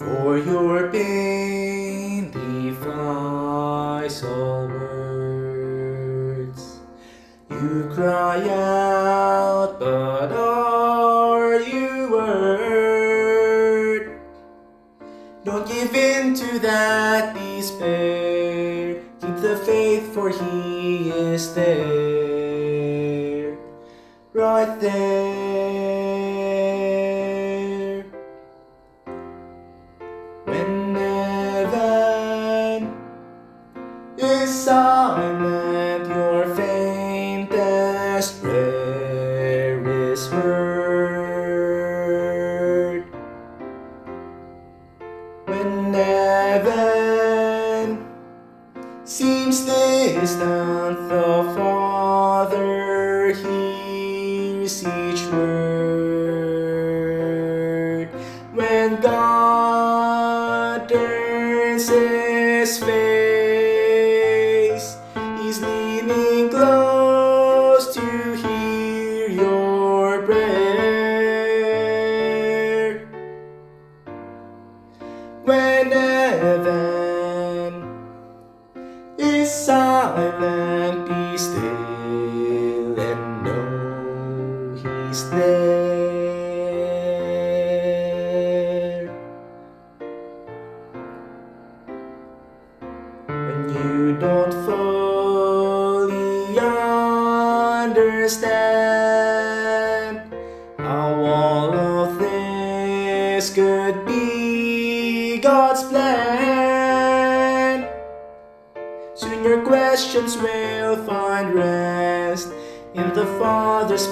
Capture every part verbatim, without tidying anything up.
For your pain defies all words. You cry out, but are you heard? Don't give in to that despair. Keep the faith, for He is there, right there. When heaven is silent, your faintest prayer is heard. When heaven seems distant, the Father hears each word. When God turns His face, He's leaning close to hear your prayer. When heaven is silent, be still and know He's there. When you don't fully understand how all of this could be God's plan, soon your questions will find rest in the Father's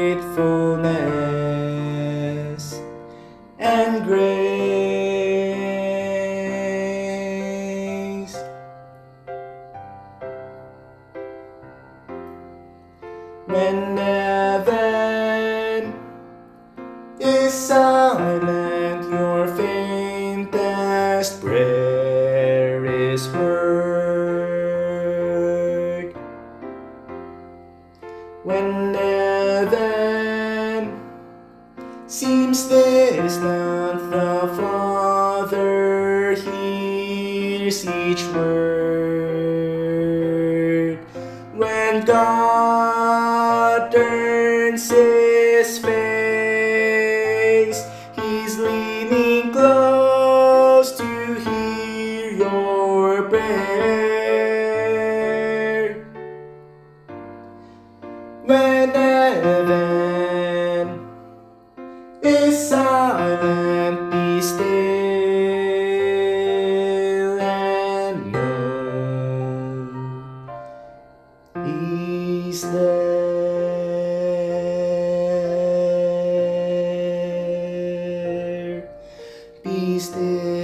faithfulness and grace. When heaven is silent, your faintest prayer is heard. When heaven seems distant, the Father hears each word. When God turns His face, He's leaning close to hear your prayer. When heaven is silent, be still and know He's there. Be still.